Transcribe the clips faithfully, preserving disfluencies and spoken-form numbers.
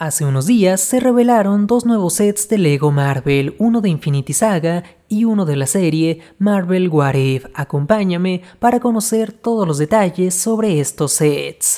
Hace unos días se revelaron dos nuevos sets de Lego Marvel, uno de Infinity Saga y uno de la serie Marvel What If. Acompáñame para conocer todos los detalles sobre estos sets.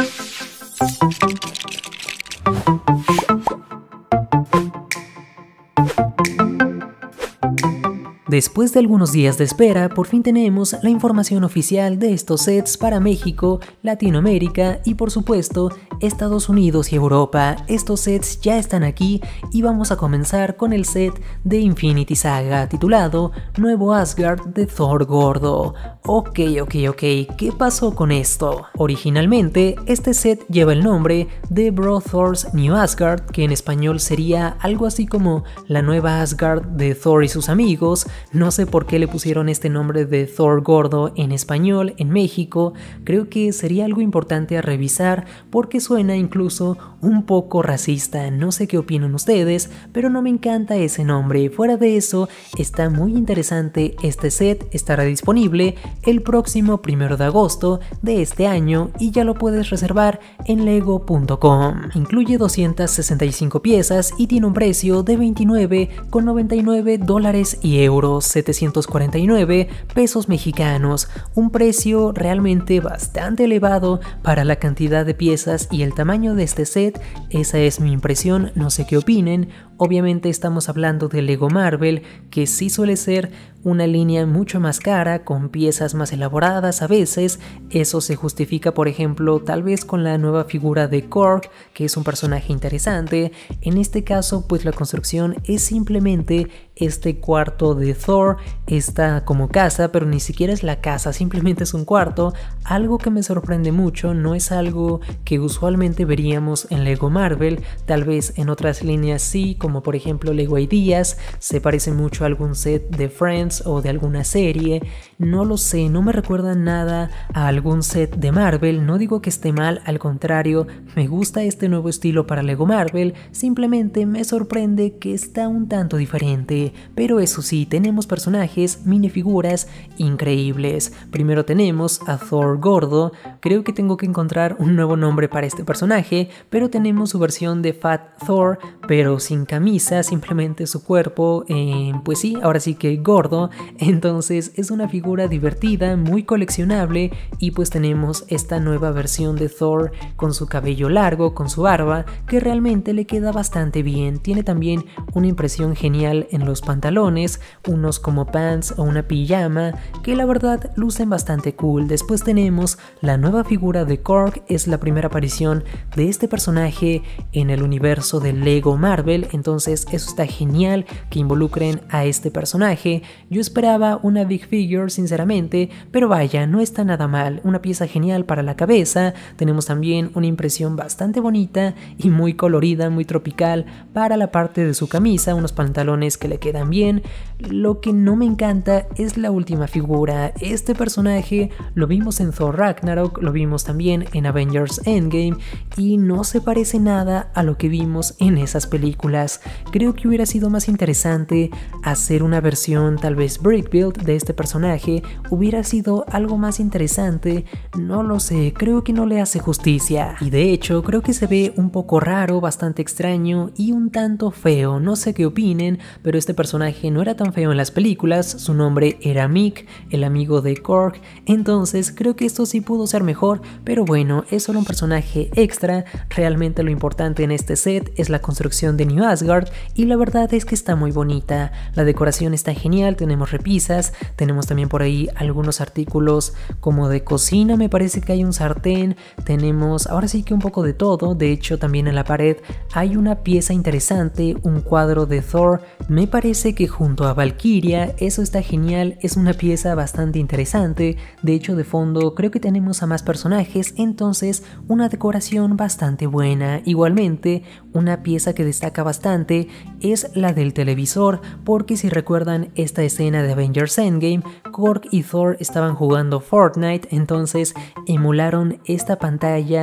Después de algunos días de espera, por fin tenemos la información oficial de estos sets para México, Latinoamérica y por supuesto Estados Unidos y Europa. Estos sets ya están aquí y vamos a comenzar con el set de Infinity Saga titulado Nuevo Asgard de Thor Gordo. Ok, ok, ok, ¿qué pasó con esto? Originalmente este set lleva el nombre de Bro Thor's New Asgard, que en español sería algo así como la nueva Asgard de Thor y sus amigos. No sé por qué le pusieron este nombre de Thor Gordo en español en México. Creo que sería algo importante a revisar porque suena incluso un poco racista. No sé qué opinan ustedes, pero no me encanta ese nombre. Fuera de eso, está muy interesante este set. Estará disponible el próximo primero de agosto de este año y ya lo puedes reservar en lego punto com. Incluye doscientas sesenta y cinco piezas y tiene un precio de veintinueve con noventa y nueve dólares y euros. setecientos cuarenta y nueve pesos mexicanos, un precio realmente bastante elevado para la cantidad de piezas y el tamaño de este set. Esa es mi impresión, no sé qué opinen. Obviamente estamos hablando de Lego Marvel, que sí suele ser una línea mucho más cara, con piezas más elaboradas a veces. Eso se justifica, por ejemplo, tal vez con la nueva figura de Korg, que es un personaje interesante. En este caso, pues la construcción es simplemente este cuarto de Thor, está como casa, pero ni siquiera es la casa, simplemente es un cuarto. Algo que me sorprende mucho, no es algo que usualmente veríamos en Lego Marvel, tal vez en otras líneas sí, como por ejemplo Lego Ideas, se parece mucho a algún set de Friends o de alguna serie. No lo sé, no me recuerda nada a algún set de Marvel. No digo que esté mal, al contrario, me gusta este nuevo estilo para Lego Marvel, simplemente me sorprende que está un tanto diferente. Pero eso sí, tenemos personajes, minifiguras increíbles. Primero tenemos a Thor Gordo. Creo que tengo que encontrar un nuevo nombre para este personaje, pero tenemos su versión de Fat Thor, pero sin camisa, simplemente su cuerpo, eh, pues sí, ahora sí que gordo. Entonces es una figura divertida, muy coleccionable, y pues tenemos esta nueva versión de Thor con su cabello largo, con su barba, que realmente le queda bastante bien. Tiene también una impresión genial en los pantalones, unos como pants o una pijama, que la verdad lucen bastante cool. Después tenemos la nueva figura de Korg, es la primera aparición de este personaje en el universo de Lego Marvel, entonces eso está genial que involucren a este personaje. Yo esperaba una Big Figure sinceramente, pero vaya, no está nada mal, una pieza genial para la cabeza. Tenemos también una impresión bastante bonita y muy colorida, muy tropical para la parte de su camisa, unos pantalones que le quedan bien. Lo que no me encanta es la última figura. Este personaje lo vimos en Thor Ragnarok, lo vimos también en Avengers Endgame y no se parece nada a lo que vimos en esas películas. Creo que hubiera sido más interesante hacer una versión tal vez brick build de este personaje, hubiera sido algo más interesante. No lo sé, creo que no le hace justicia y de hecho creo que se ve un poco raro, bastante extraño y un tanto feo. No sé qué opinen, pero este personaje no era tan feo en las películas, su nombre era Mick, el amigo de Korg, entonces creo que esto sí pudo ser mejor, pero bueno, es solo un personaje extra. Realmente lo importante en este set es la construcción de New Asgard y la verdad es que está muy bonita, la decoración está genial, tenemos repisas, tenemos también por ahí algunos artículos como de cocina, me parece que hay un sartén, tenemos ahora sí que un poco de todo. De hecho también en la pared hay una pieza interesante, un cuadro de Thor, me parece que junto a Valkyria, eso está genial, es una pieza bastante interesante. De hecho de fondo creo que tenemos a más personajes, entonces una decoración bastante buena. Igualmente una pieza que destaca bastante es la del televisor, porque si recuerdan esta escena de Avengers Endgame, Korg y Thor estaban jugando Fortnite, entonces emularon esta pantalla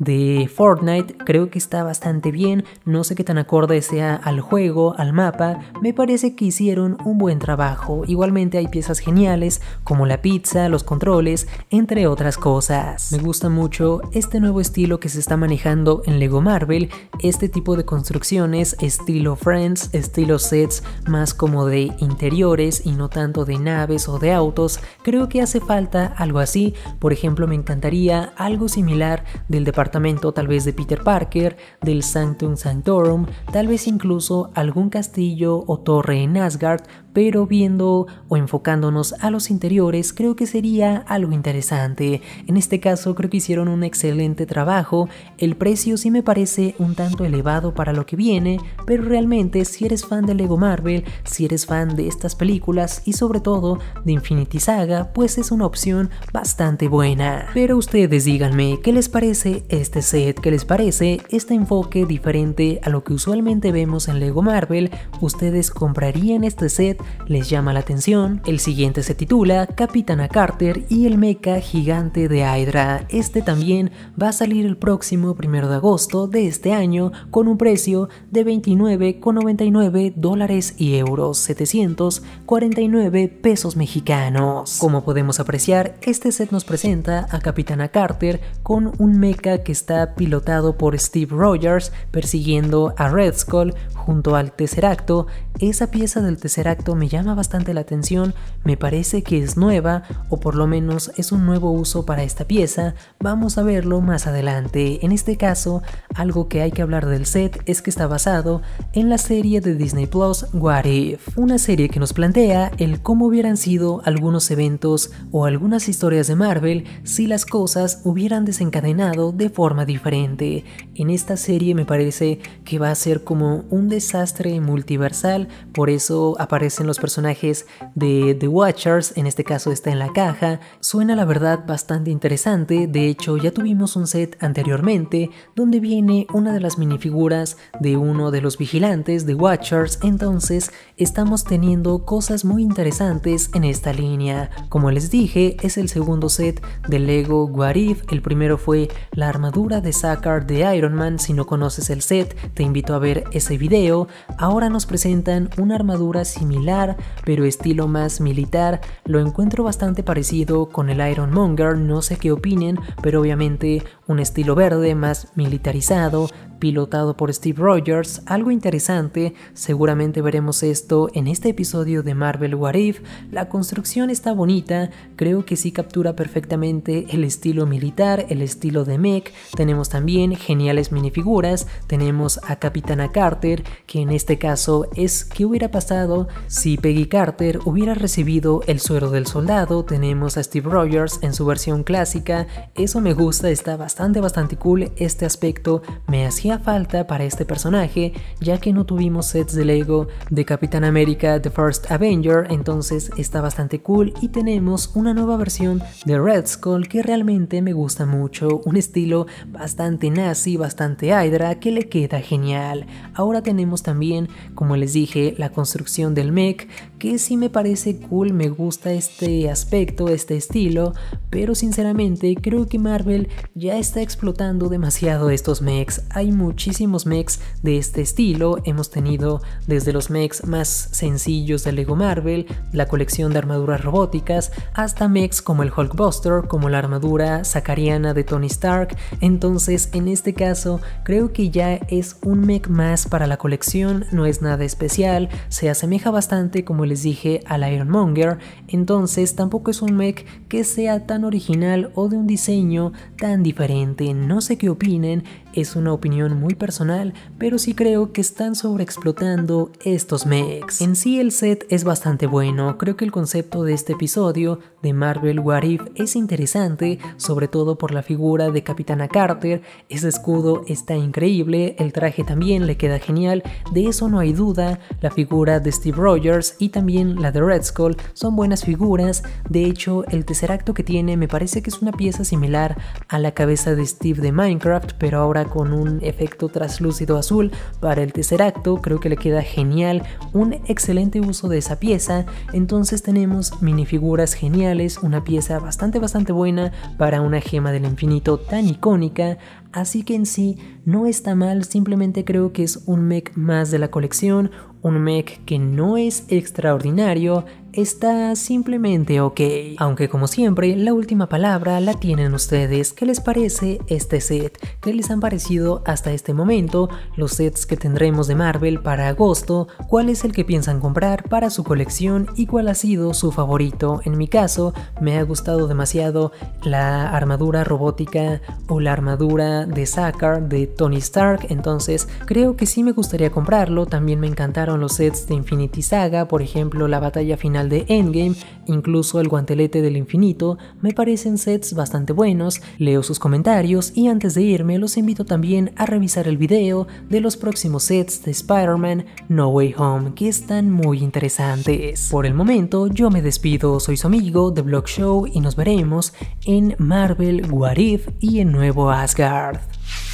de Fortnite, creo que está bastante bien, no sé qué tan acorde sea al juego, al mapa, me parece que hicieron un buen trabajo. Igualmente hay piezas geniales como la pizza, los controles, entre otras cosas. Me gusta mucho este nuevo estilo que se está manejando en Lego Marvel, este tipo de construcciones estilo Friends, estilo sets más como de interiores y no tanto de naves o de autos. Creo que hace falta algo así. Por ejemplo, me encantaría algo similar del departamento tal vez de Peter Parker, del Sanctum Sanctorum, tal vez incluso algún castillo o torre en Asgard, pero viendo o enfocándonos a los interiores creo que sería algo interesante. En este caso creo que hicieron un excelente trabajo. El precio sí me parece un tanto elevado para lo que viene, pero realmente si eres fan de Lego Marvel, si eres fan de estas películas y sobre todo de Infinity Saga, pues es una opción bastante buena. Pero ustedes díganme, ¿qué les parece este set? ¿Qué les parece este enfoque diferente a lo que usualmente vemos en Lego Marvel? ¿Ustedes comprarían este set? ¿Les llama la atención? El siguiente se titula Capitana Carter y el mecha gigante de Hydra. Este también va a salir el próximo primero de agosto de este año con un precio de veintinueve con noventa y nueve dólares y euros, setecientos cuarenta y nueve pesos mexicanos. Como podemos apreciar, este set nos presenta a Capitana Carter con un mecha que está pilotado por Steve Rogers persiguiendo a Red Skull junto al Tesseracto. Esa pieza del Tesseracto me llama bastante la atención, me parece que es nueva o por lo menos es un nuevo uso para esta pieza. Vamos a verlo más adelante. En este caso, algo que hay que hablar del set es que está basado en la serie de Disney Plus What If, una serie que nos plantea el cómo hubieran sido algunos eventos o algunas historias de Marvel si las cosas hubieran desencadenado de forma diferente. En esta serie me parece que va a ser como un desastre multiversal, por eso aparecen los personajes de The Watchers, en este caso está en la caja. Suena la verdad bastante interesante. De hecho ya tuvimos un set anteriormente donde viene una de las minifiguras de uno de los vigilantes de Watchers, entonces estamos teniendo cosas muy interesantes en esta línea. Como les dije, es el segundo set de Lego What If. El primero fue la armadura de Sakaar de Iron Man. Si no conoces el set, te invito a ver ese video. Ahora nos presentan una armadura similar pero estilo más militar. Lo encuentro bastante parecido con el Ironmonger, no sé qué opinen, pero obviamente un estilo verde más militarizado, pilotado por Steve Rogers, algo interesante. Seguramente veremos esto en este episodio de Marvel What If. La construcción está bonita, creo que sí captura perfectamente el estilo militar, el estilo de mech. Tenemos también geniales minifiguras, tenemos a Capitana Carter, que en este caso es ¿qué hubiera pasado si Peggy Carter hubiera recibido el suero del soldado? Tenemos a Steve Rogers en su versión clásica, eso me gusta, está bastante bastante cool. Este aspecto me hacía falta para este personaje, ya que no tuvimos sets de Lego de Capitán América The First Avenger, entonces está bastante cool. Y tenemos una nueva versión de Red Skull que realmente me gusta mucho, un estilo bastante nazi, bastante Hydra, que le queda genial. Ahora tenemos también, como les dije, la construcción del mech, que sí me parece cool, me gusta este aspecto, este estilo, pero sinceramente creo que Marvel ya está explotando demasiado estos mechs. Hay muchísimos mechs de este estilo, hemos tenido desde los mechs más sencillos de Lego Marvel, la colección de armaduras robóticas, hasta mechs como el Hulkbuster, como la armadura sakariana de Tony Stark. Entonces en este caso creo que ya es un mech más para la colección, no es nada especial, se asemeja bastante, como les dije, al Ironmonger, entonces tampoco es un mech que sea tan original o de un diseño tan diferente. No sé qué opinen, es una opinión muy personal, pero sí creo que están sobreexplotando estos mechs. En sí el set es bastante bueno, creo que el concepto de este episodio de Marvel What If es interesante, sobre todo por la figura de Capitana Carter. Ese escudo está increíble, el traje también le queda genial, de eso no hay duda. La figura de Steve Rogers y también la de Red Skull son buenas figuras. De hecho el Tesseracto que tiene me parece que es una pieza similar a la cabeza de Steve de Minecraft, pero ahora con un efecto traslúcido azul para el Tesseracto. Creo que le queda genial, un excelente uso de esa pieza. Entonces tenemos minifiguras geniales, una pieza bastante bastante buena para una gema del infinito tan icónica. así que en sí no está mal, simplemente creo que es un mech más de la colección, un mech que no es extraordinario, está simplemente ok. Aunque como siempre, la última palabra la tienen ustedes. ¿Qué les parece este set? ¿Qué les han parecido hasta este momento los sets que tendremos de Marvel para agosto? ¿Cuál es el que piensan comprar para su colección y cuál ha sido su favorito? En mi caso, me ha gustado demasiado la armadura robótica o la armadura de Sakaar de Tony Stark, entonces creo que sí me gustaría comprarlo. También me encantaron los sets de Infinity Saga, por ejemplo la batalla final de Endgame, incluso el guantelete del infinito, me parecen sets bastante buenos. Leo sus comentarios y antes de irme los invito también a revisar el video de los próximos sets de Spider-Man No Way Home, que están muy interesantes. Por el momento yo me despido, soy su amigo The Vlog Show y nos veremos en Marvel What If y en Nuevo Asgard.